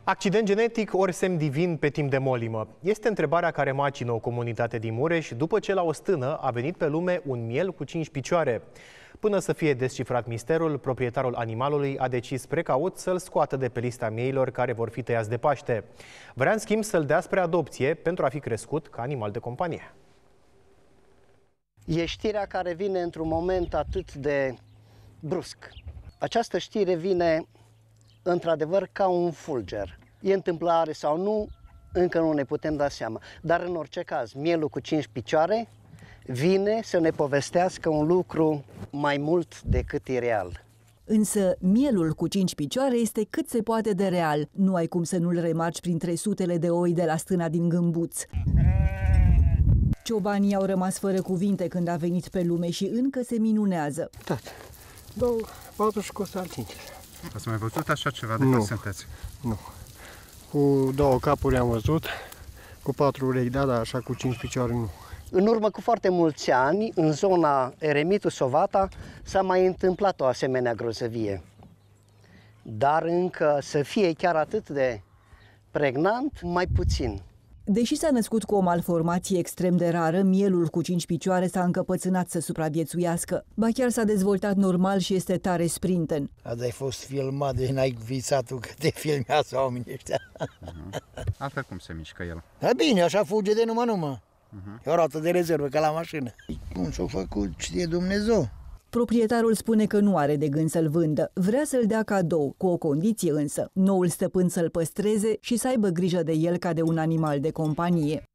Accident genetic ori semn divin pe timp de molimă? Este întrebarea care macină o comunitate din Mureș după ce la o stână a venit pe lume un miel cu 5 picioare. Până să fie descifrat misterul, proprietarul animalului a decis precaut să-l scoată de pe lista mieilor care vor fi tăiați de Paște. Vrea în schimb să-l dea spre adopție pentru a fi crescut ca animal de companie. E știrea care vine într-un moment atât de brusc. Această știre vine într-adevăr ca un fulger. E întâmplare sau nu, încă nu ne putem da seama. Dar în orice caz, mielul cu 5 picioare vine să ne povestească un lucru mai mult decât e real. Însă mielul cu 5 picioare este cât se poate de real. Nu ai cum să nu-l remarci printre sutele de oi de la stâna din Gâmbuț. Ciobanii au rămas fără cuvinte când a venit pe lume și încă se minunează. Tată, 4 și costă al 5. Ați mai văzut așa ceva de când sunteți? Nu. Cu 2 capuri am văzut, cu 4 urechi, da, așa cu 5 picioare nu. În urmă cu foarte mulți ani, în zona Eremitu Sovata, s-a mai întâmplat o asemenea grozăvie. Dar încă să fie chiar atât de pregnant, mai puțin. Deși s-a născut cu o malformație extrem de rară, mielul cu 5 picioare s-a încăpățânat să supraviețuiască. Ba chiar s-a dezvoltat normal și este tare sprinten. Azi ai fost filmat, deci n-ai visat tu că te filmează oamenii ăștia. Altfel cum se mișcă el? Da, bine, așa fuge de numai. E o roată de rezervă, ca la mașină. Cum s-a făcut, știe Dumnezeu. Proprietarul spune că nu are de gând să-l vândă, vrea să-l dea cadou, cu o condiție însă, noul stăpân să-l păstreze și să aibă grijă de el ca de un animal de companie.